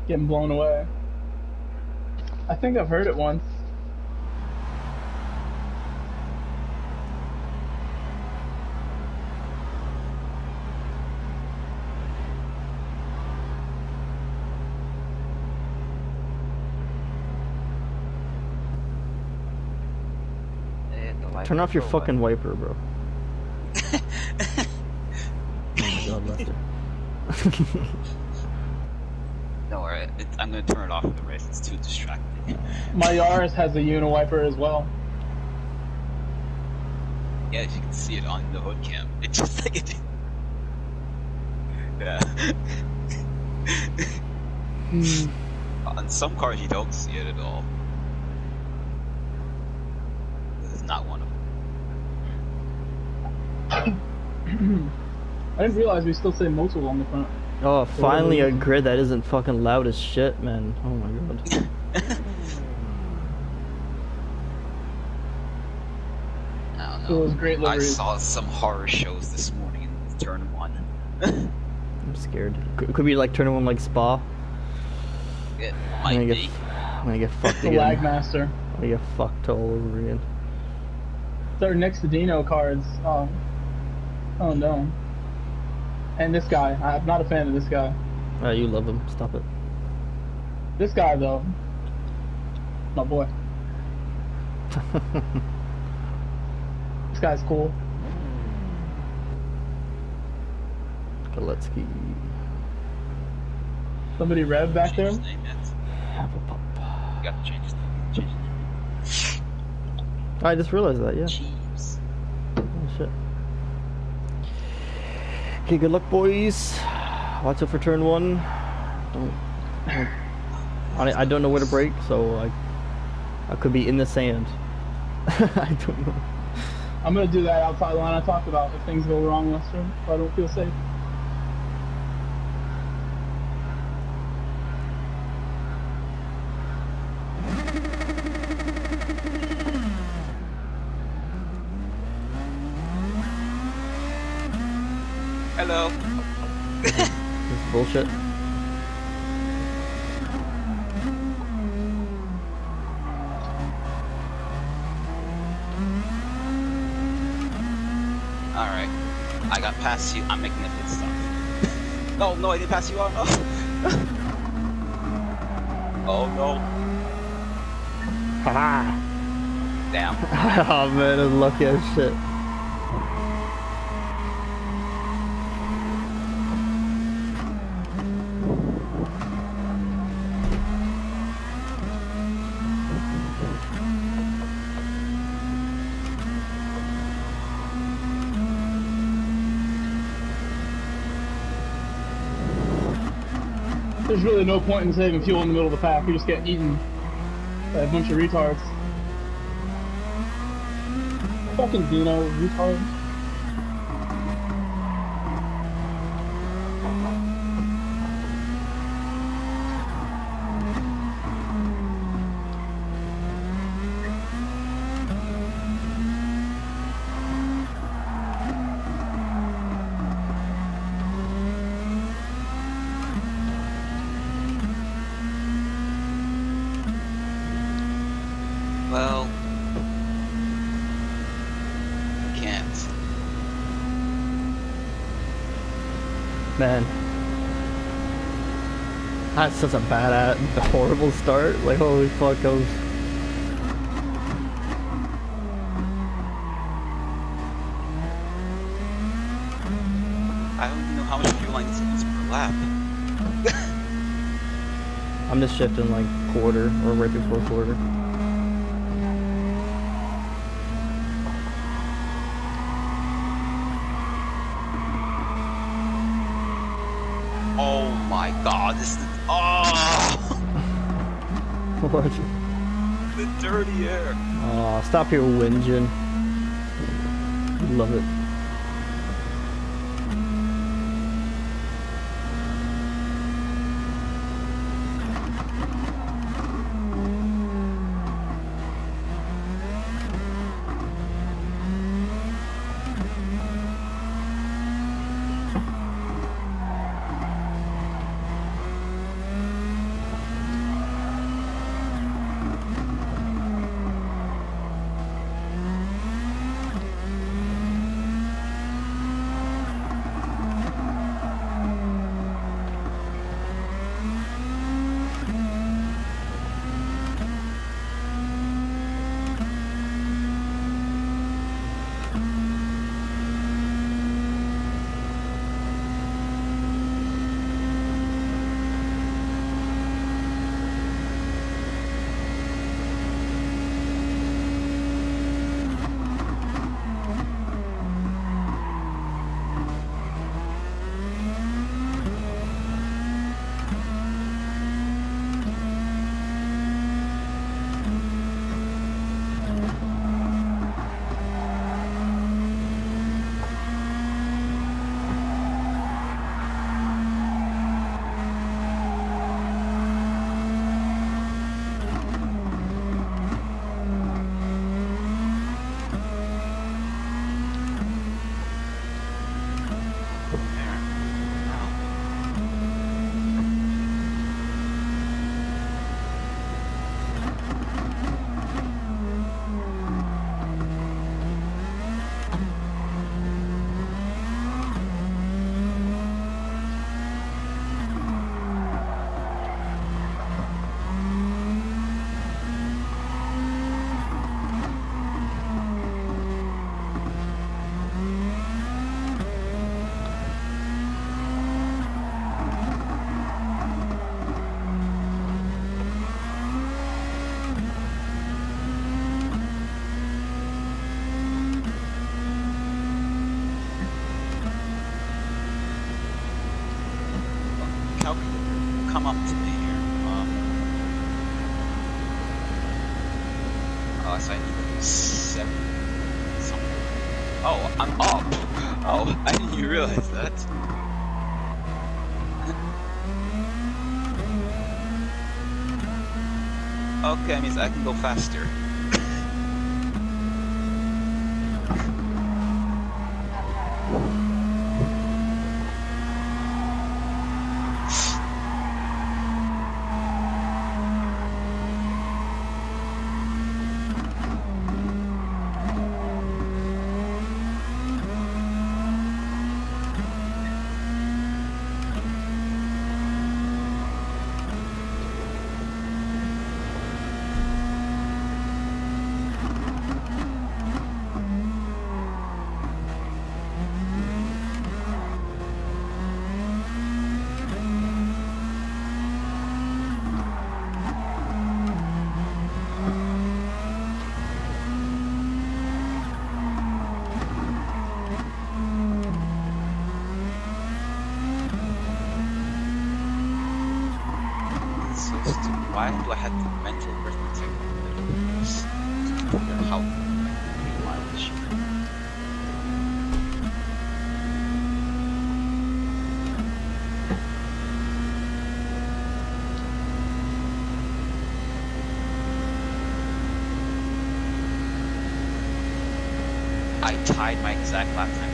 getting blown away. I think I've heard it once. Turn off your fucking wiper, bro. Oh my god, Lester. Don't worry, I'm gonna turn it off for the race. It's too distracting. My Yaris has a uniwiper as well. Yeah, if you can see it on the hood cam, it's just like it. Yeah. On some cars, you don't see it at all. This is not one of them. I didn't realize we still say Motul on the front. Oh, finally a grid that isn't fucking loud as shit, man. Oh my god. I don't It know. was great I liveries. saw some horror shows this morning in turn 1. I'm scared. Could be like turning one like Spa. It I'm might gonna be. get fucked The again. Lagmaster. I'm gonna get fucked all over again. They're next to Dino cards. Oh no. And this guy. I'm not a fan of this guy. You love him. Stop it. This guy though. My boy. This guy's cool. Galetsky. Somebody rev back there. Change his name yet? Hufflepuff. You got to change his name. Change his name. I just realized that, yeah. Jeeves. Oh shit. Okay, good luck, boys. Watch out for turn 1. I don't know where to brake, so I could be in the sand. I don't know. I'm gonna do that outside line I talked about if things go wrong, Lester, if I don't feel safe. Hello. This is bullshit. Alright. I got past you. I'm making a pit stop. No, I didn't pass you on. Oh, oh no. Haha. Damn. Oh man, that's lucky as shit. There's really no point in saving fuel in the middle of the pack. You just get eaten by a bunch of retards. Fucking Dino, retard. Well, can't. Man. That's such a bad, horrible start. Like, holy fuck, I was... I don't even know how much fuel I need to use per lap. I'm just shifting like quarter or right before quarter. Oh my god, this is... Oh! What? The dirty air. Oh, stop your whinging. Love it. today here. Oh, so I need to do 7 something. Oh, I'm up. Oh, I didn't even realize that. Okay, that means I can go faster. Why do I have the mental arithmetic to figure how mileage? I tied my exact lap time.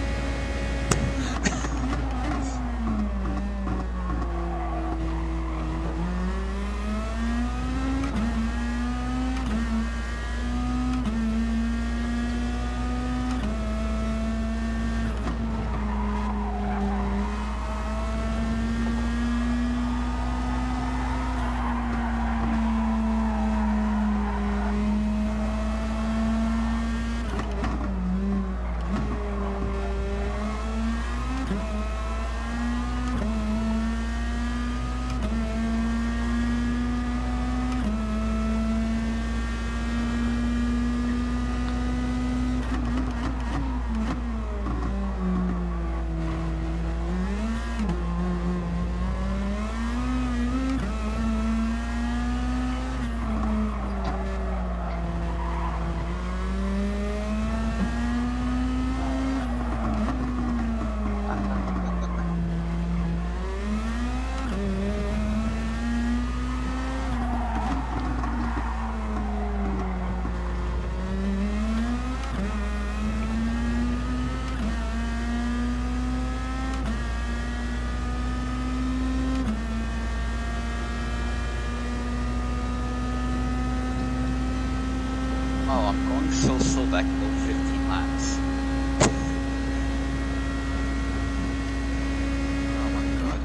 Oh, I'm going so slow that I can go 15 laps. Oh my god.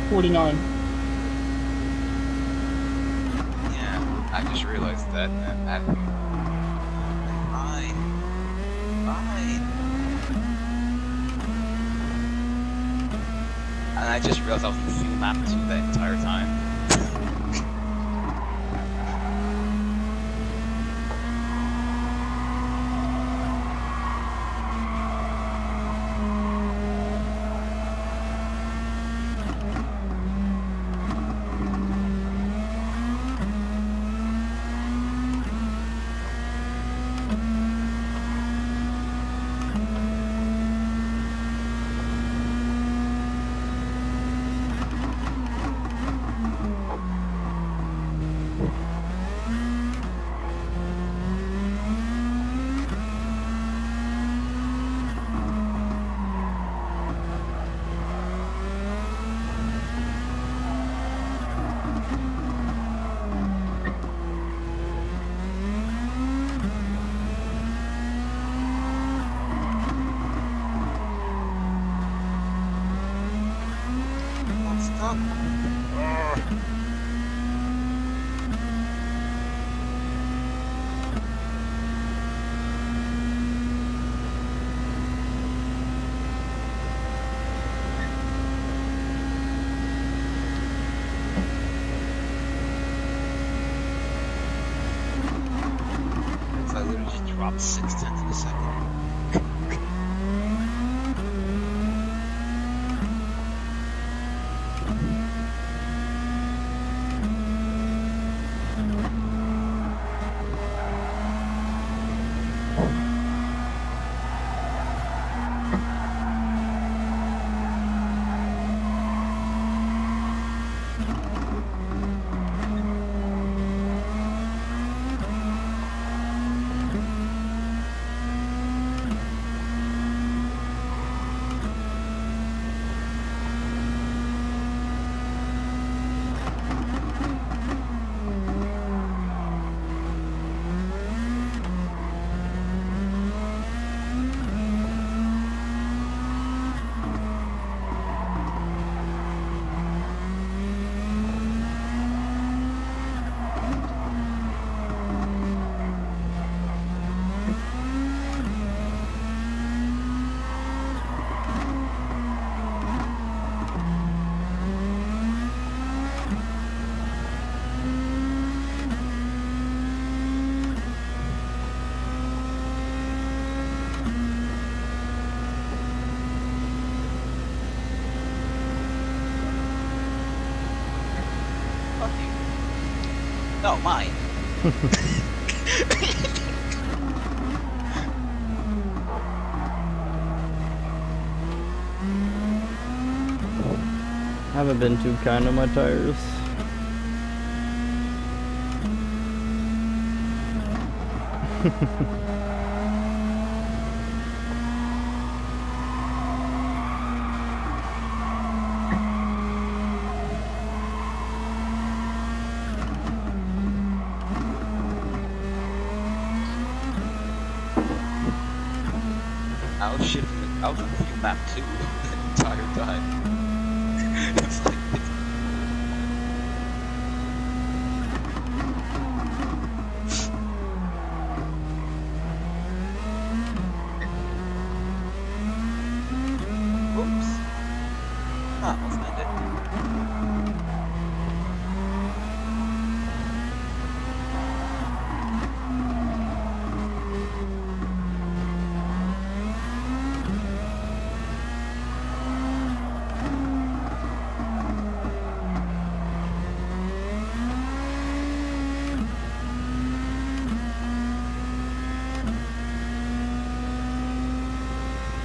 49. Yeah, I just realized that. Fine. Fine. And I just realized I was in the fuel map 2 the entire time. Stop. I literally just dropped 6 tenths of a second. Fuck you. No, mine. I haven't been too kind on my tires. I was shifting. I was on the fuel map 2 the entire time. It's like Oops. Ah, wasn't that it?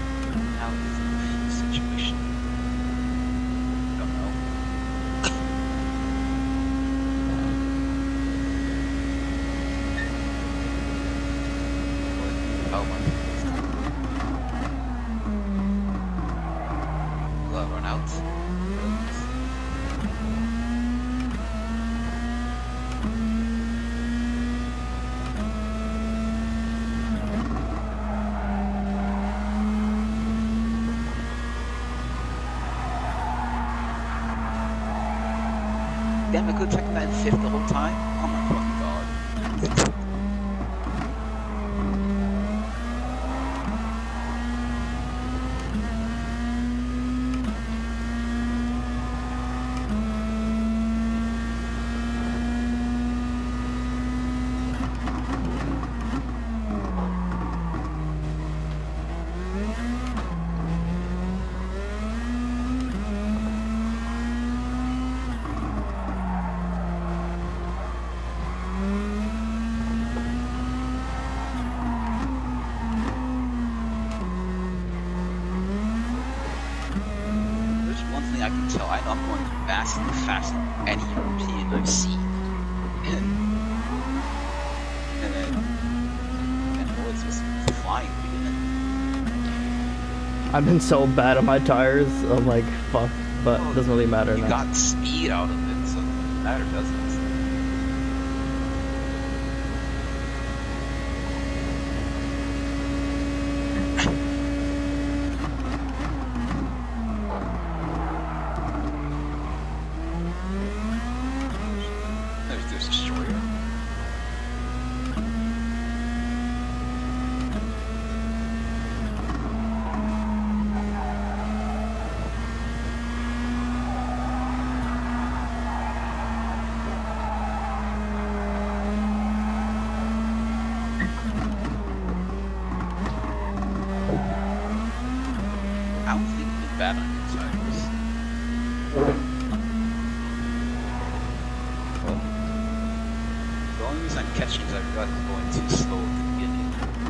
How is the situation? Don't know. Damn, I could have taken that in 5th the whole time. Oh my fucking god. I can tell. I know I'm going faster than any European I've seen. And Lloyd's just flying through it. I've been so bad on my tires. I'm like, fuck. But it doesn't really matter you now. You got speed out of it, so it doesn't matter, does it? There's a destroyer. I don't think it's bad on your tires. Well, the only reason I'm catching is I realized I'm going too slow at the beginning.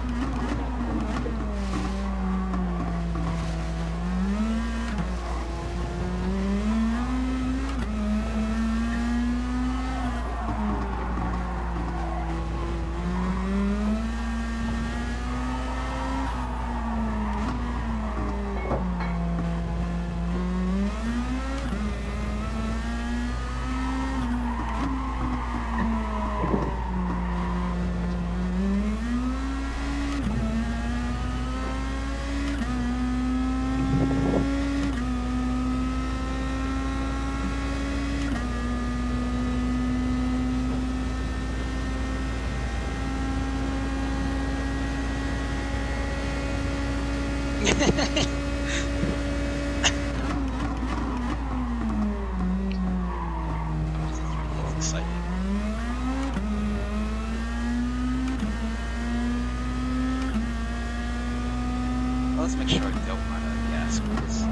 That's exciting. Well, let's make sure I don't run out of gas for this.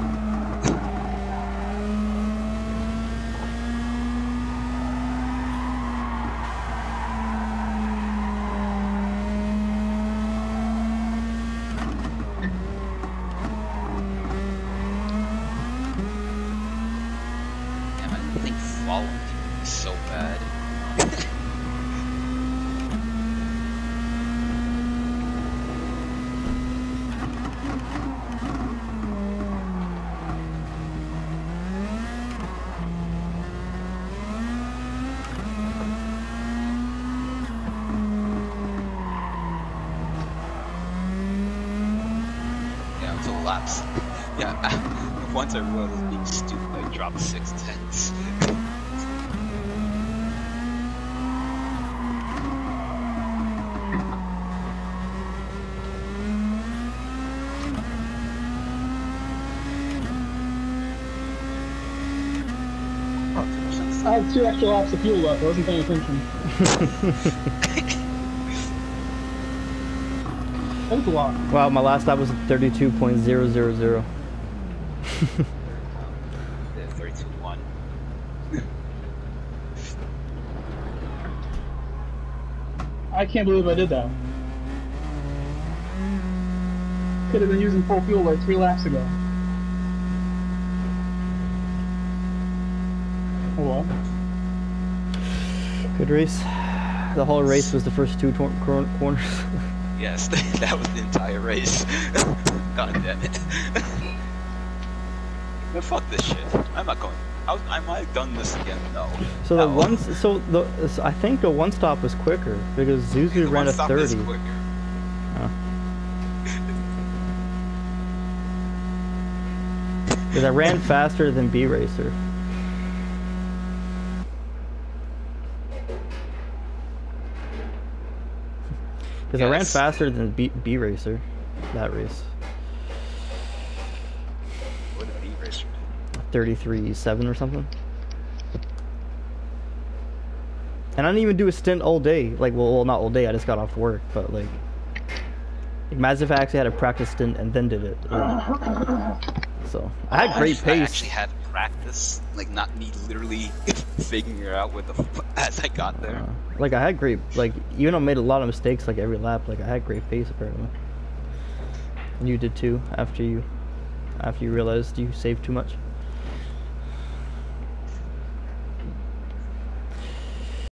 Damn, I didn't think following people was so bad. Yeah, until laps. Yeah, once I realized I was being stupid, I dropped 6 tenths. I had 2 extra laps of fuel left. I wasn't paying attention. That was a lot. Wow, my last lap was 32.000. Yeah, 3-2-1. I can't believe I did that. Could have been using full fuel like 3 laps ago. Oh well. Good race. The whole race was the first 2 corners. Yes, that was the entire race. God damn it. Man, fuck this shit. I'm not going. I might have done this again, no. So No. I think the one stop was quicker because Zuzu The ran one a stop 30. is quicker. Because I ran faster than B Racer. Because I ran Yes. faster than B Racer, that race. What did B Racer do? 33.7 or something. And I didn't even do a stint all day. Like, well, not all day. I just got off work. But like imagine if I actually had a practice stint and then did it. So I had great I pace. actually had practice, like not me literally figuring it out with the as I got there. Like I had great, like even though I made a lot of mistakes like every lap, like I had great pace apparently. And you did too after you realized you saved too much.